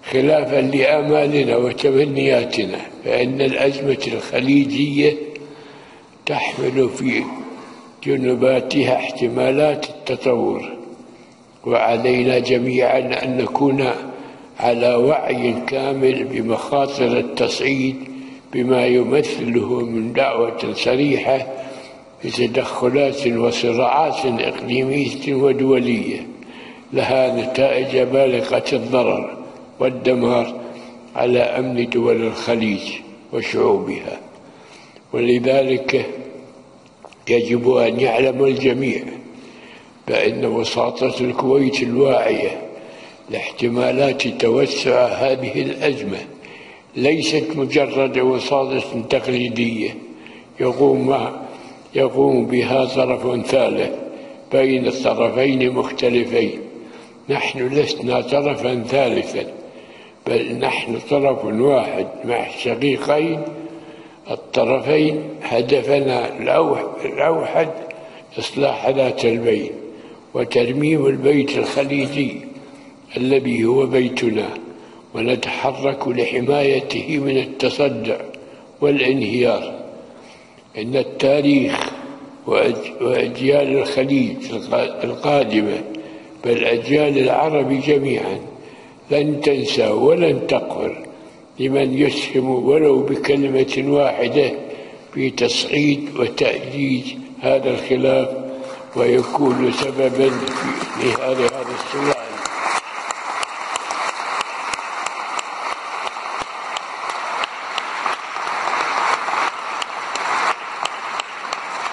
خلافا لآمالنا وتمنياتنا، فإن الأزمة الخليجية تحمل في جنباتها احتمالات التطور، وعلينا جميعا أن نكون على وعي كامل بمخاطر التصعيد بما يمثله من دعوة صريحة بتدخلات وصراعات إقليمية ودولية لها نتائج بالغة الضرر والدمار على أمن دول الخليج وشعوبها. ولذلك يجب أن يعلم الجميع بأن وساطة الكويت الواعية لاحتمالات توسع هذه الأزمة ليست مجرد وساطة تقليدية يقوم بها طرف ثالث بين الطرفين مختلفين. نحن لسنا طرفا ثالثا، بل نحن طرف واحد مع الشقيقين الطرفين. هدفنا الأوحد إصلاح ذات البين وترميم البيت الخليجي الذي هو بيتنا، ونتحرك لحمايته من التصدع والانهيار. إن التاريخ وأجيال الخليج القادمة، بل أجيال العرب جميعا، لن تنسى ولن تغفر لمن يسهم ولو بكلمة واحدة في تصعيد وتأجيج هذا الخلاف ويكون سببا في هذا الصراع.